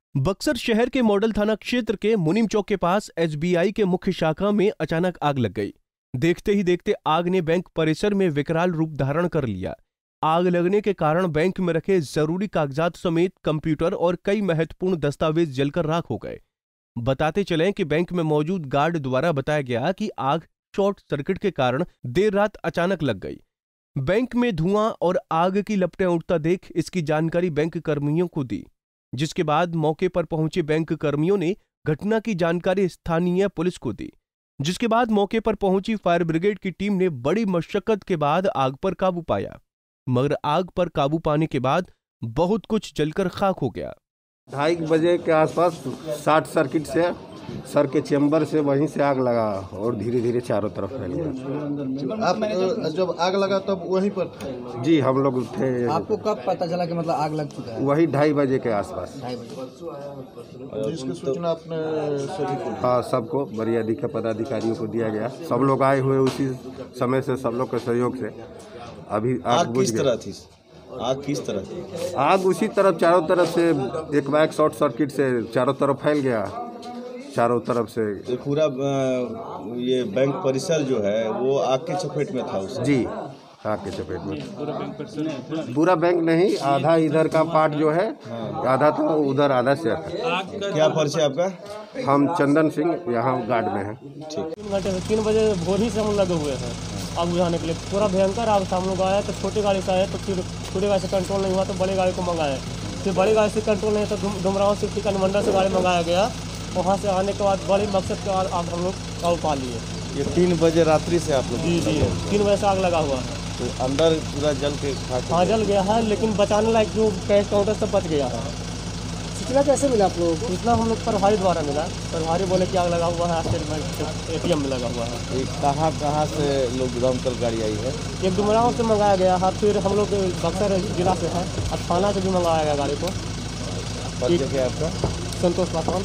बक्सर शहर के मॉडल थाना क्षेत्र के मुनीम चौक के पास एसबीआई के मुख्य शाखा में अचानक आग लग गई। देखते ही देखते आग ने बैंक परिसर में विकराल रूप धारण कर लिया। आग लगने के कारण बैंक में रखे जरूरी कागजात समेत कंप्यूटर और कई महत्वपूर्ण दस्तावेज जलकर राख हो गए। बताते चलें कि बैंक में मौजूद गार्ड द्वारा बताया गया कि आग शॉर्ट सर्किट के कारण देर रात अचानक लग गई। बैंक में धुआं और आग की लपटें उठता देख इसकी जानकारी बैंक कर्मियों को दी, जिसके बाद मौके पर पहुंचे बैंक कर्मियों ने घटना की जानकारी स्थानीय पुलिस को दी, जिसके बाद मौके पर पहुंची फायर ब्रिगेड की टीम ने बड़ी मशक्कत के बाद आग पर काबू पाया, मगर आग पर काबू पाने के बाद बहुत कुछ जलकर खाक हो गया। 2:30 बजे के आसपास शॉर्ट सर्किट से सर के चेंबर से वहीं से आग लगा और धीरे धीरे चारों तरफ फैल गया। आप जब आग लगा तब वहीं पर थे? जी, हम लोग थे। आपको कब पता चला कि मतलब आग लग चुका है? वही 2:30 बजे के आसपास। जिसकी सूचना आपने सभी को? हाँ, सबको मर्यादा के पदाधिकारियों को दिया गया। सब लोग आए हुए उसी समय से, सब लोग के सहयोग से अभी आग किस तरह थी? आग किस तरह थी? आग उसी तरफ चारों तरफ से एक बैग शॉर्ट सर्किट से चारों तरफ फैल गया, चारों तरफ से। तो पूरा ये बैंक परिसर जो है वो आग के चपेट में था उससे? जी, आग के चपेट में। पूरा बैंक नहीं, आधा इधर का पार्ट जो है, आधा था उधर, आधा से था। क्या परिचय आपका? हम चंदन सिंह, यहाँ गार्ड में हैं। ठीक। 3 बजे भोर ही से हम लगे हुए हैं आग बुझाने के लिए। पूरा भयंकर आग था। हम लोग आए तो छोटी गाड़ी से आए, तो फिर छोटी गाड़ी से कंट्रोल नहीं हुआ तो बड़ी गाड़ी को मंगाए, फिर बड़ी गाड़ी से कंट्रोल नहीं तो डुमराव सिटी का अनुमंडल से गाड़ी मंगाया गया। वहाँ से आने के बाद बड़ी मकसद के बाद आग हम लोग काबू पा लिए। ये 3 बजे रात्रि से आप लोग? जी, 3 बजे से आग लगा हुआ है। तो अंदर पूरा जल के हाँ, जल गया है, लेकिन बचाने लायक जो कैश काउंटर सब बच गया है। सूचना कैसे मिला आप लोगों को? इतना हम लोग प्रभारी द्वारा मिला। प्रभारी बोले कि आग लगा हुआ है, ATM में लगा हुआ है। कहाँ से लोग दमकल गाड़ी आई है? एक डुमराव से मंगाया गया है, फिर हम लोग बक्सर जिला से है और थाना से भी मंगाया गया गाड़ी को। परिचय क्या आपका? संतोष पासवान।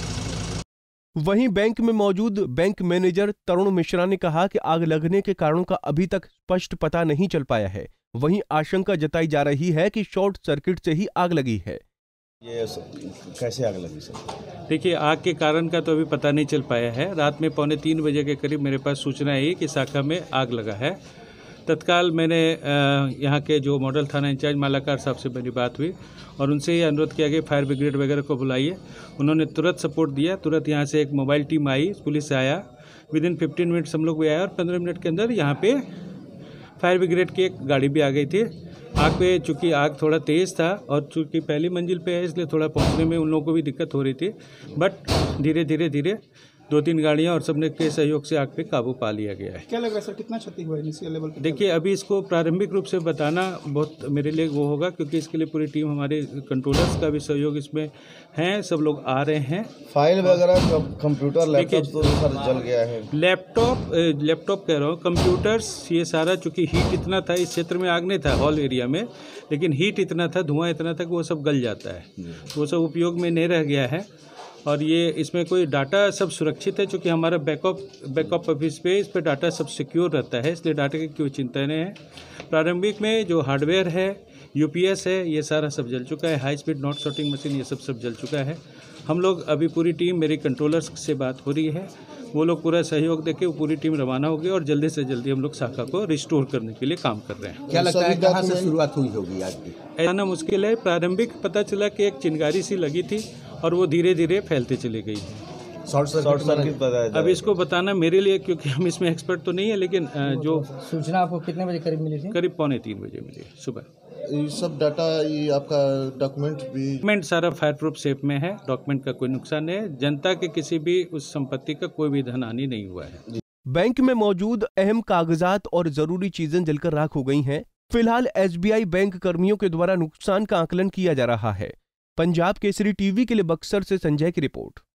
वहीं बैंक में मौजूद बैंक मैनेजर तरुण मिश्रा ने कहा कि आग लगने के कारणों का अभी तक स्पष्ट पता नहीं चल पाया है। वहीं आशंका जताई जा रही है कि शॉर्ट सर्किट से ही आग लगी है। ये कैसे आग लगी सर? देखिए, आग के कारण का तो अभी पता नहीं चल पाया है। रात में 2:45 बजे के करीब मेरे पास सूचना आई कि शाखा में आग लगा है। तत्काल मैंने यहाँ के जो मॉडल थाना इंचार्ज मालाकार साहब से मेरी बात हुई और उनसे ये अनुरोध किया कि फायर ब्रिगेड वगैरह को बुलाइए। उन्होंने तुरंत सपोर्ट दिया। तुरंत यहाँ से एक मोबाइल टीम आई, पुलिस आया। विदिन 15 मिनट्स हम लोग भी आए और 15 मिनट के अंदर यहाँ पे फायर ब्रिगेड की एक गाड़ी भी आ गई थी। आग पे चूँकि आग थोड़ा तेज़ था और चूँकि पहली मंजिल पे है, इसलिए थोड़ा पहुँचने में उन लोगों को भी दिक्कत हो रही थी, बट धीरे धीरे 2-3 गाड़ियां और सबने के सहयोग से आग पे काबू पा लिया गया है। क्या लग रहा है सर, कितना क्षति हुआ है इनिशियल लेवल पे? देखिए, अभी इसको प्रारंभिक रूप से बताना बहुत मेरे लिए वो होगा, क्योंकि इसके लिए पूरी टीम, हमारे कंट्रोलर्स का भी सहयोग इसमें है। सब लोग आ रहे हैं। फाइल वगैरह, कंप्यूटर, लैपटॉप तो सर जल गया है। लैपटॉप कह रहा हूँ, कंप्यूटर्स, ये सारा, चूँकि हीट इतना था, इस क्षेत्र में आग नहीं था हॉल एरिया में, लेकिन हीट इतना था, धुआं इतना था कि वो सब गल जाता है, वो सब उपयोग में नहीं रह गया है। और ये इसमें कोई डाटा सब सुरक्षित है, क्योंकि हमारा बैकअप ऑफिस पे इस पर डाटा सब सिक्योर रहता है, इसलिए डाटा की कोई चिंता नहीं है। प्रारंभिक में जो हार्डवेयर है, UPS है, ये सारा सब जल चुका है। High speed note sorting machine, ये सब जल चुका है। हम लोग अभी पूरी टीम, मेरी कंट्रोलर्स से बात हो रही है, वो लोग पूरा सहयोग देके वो पूरी टीम रवाना होगी और जल्दी से जल्दी हम लोग शाखा को रिस्टोर करने के लिए काम कर रहे हैं। क्या लगता है कहाँ से शुरुआत हुई होगी आज की? ऐसा मुश्किल है। प्रारंभिक पता चला कि एक चिंगारी सी लगी थी और वो धीरे धीरे फैलते चले गई है। शॉर्ट सर्किट बताया। अब इसको बताना मेरे लिए, क्योंकि हम इसमें एक्सपर्ट तो नहीं है, लेकिन जो सूचना आपको कितने बजे करीब मिली थी? करीब 2:45 बजे मिली सुबह। ये सब डाटा, ये आपका डॉक्यूमेंट सारा फायर प्रूफ सेफ में है। डॉक्यूमेंट का कोई नुकसान नहीं है। जनता के किसी भी उस संपत्ति का कोई भी धन हानि नहीं हुआ है। बैंक में मौजूद अहम कागजात और जरूरी चीजें जलकर राख हो गई हैं। फिलहाल SBI बैंक कर्मियों के द्वारा नुकसान का आकलन किया जा रहा है। पंजाब केसरी टीवी के लिए बक्सर से संजय की रिपोर्ट।